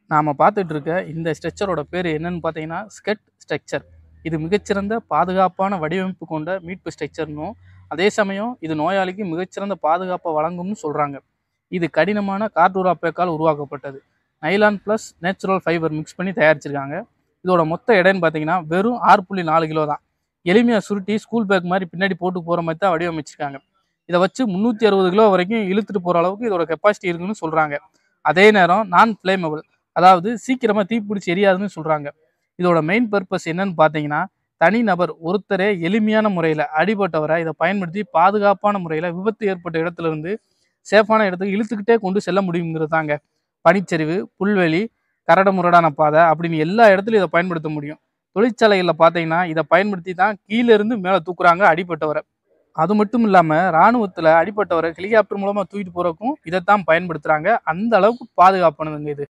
நாம் பார்த்துட்டு இருக்க இந்த ஸ்ட்ரெச்சரோட பேர் என்னன்னு பார்த்தீங்கன்னா ஸ்கெட் ஸ்ட்ரக்சர். இது மிகச்சிறந்த பாதுகாப்பான வடிவமைப்பு கொண்ட மீட்பு ஸ்ட்ரக்சர்னும், அதே சமயம் இது நோயாளிக்கு மிகச்சிறந்த பாதுகாப்பை வழங்கும்னு சொல்கிறாங்க. இது கடினமான கார்டூரா பேக்கால் உருவாக்கப்பட்டது. Nylon plus natural fibre mix பண்ணி தயாரிச்சிருக்காங்க. இதோட மொத்த எடைன்னு பார்த்தீங்கன்னா வெறும் 6.4 கிலோ தான். எளிமையாக சுருட்டி ஸ்கூல் பேக் மாதிரி பின்னாடி போட்டு போகிற மாதிரி தான் வடிவமைச்சிருக்காங்க. இதை வச்சு 360 கிலோ வரைக்கும் இழுத்துட்டு போகிற அளவுக்கு இதோட கெப்பாசிட்டி இருக்குன்னு சொல்கிறாங்க. அதே நேரம் நான் ஃப்ளேமபிள், அதாவது சீக்கிரமாக தீப்பிடிச்சி எரியாதுன்னு சொல்கிறாங்க. இதோட மெயின் பர்பஸ் என்னன்னு பார்த்தீங்கன்னா, தனிநபர் ஒருத்தரே எளிமையான முறையில் அடிபட்டவரை இதை பயன்படுத்தி பாதுகாப்பான முறையில் விபத்து ஏற்பட்ட இடத்துல இருந்து சேஃபான இடத்துக்கு இழுத்துக்கிட்டே கொண்டு செல்ல முடியுங்கிறது தாங்க. பனிச்சரிவு, புல்வெளி, கரடு முரடான பாதை அப்படின்னு எல்லா இடத்துலையும் இதை பயன்படுத்த முடியும். தொழிற்சாலைகளில் பார்த்தீங்கன்னா இதை பயன்படுத்தி தான் கீழே இருந்து மேலே தூக்குறாங்க அடிபட்டவரை. அது மட்டும் இல்லாமல் இராணுவத்தில் அடிபட்டவரை ஹெலிகாப்டர் மூலமாக தூக்கிட்டு போகிறக்கும் இதைத்தான் பயன்படுத்துகிறாங்க. அந்த அளவுக்கு பாதுகாப்பானதுங்க இது.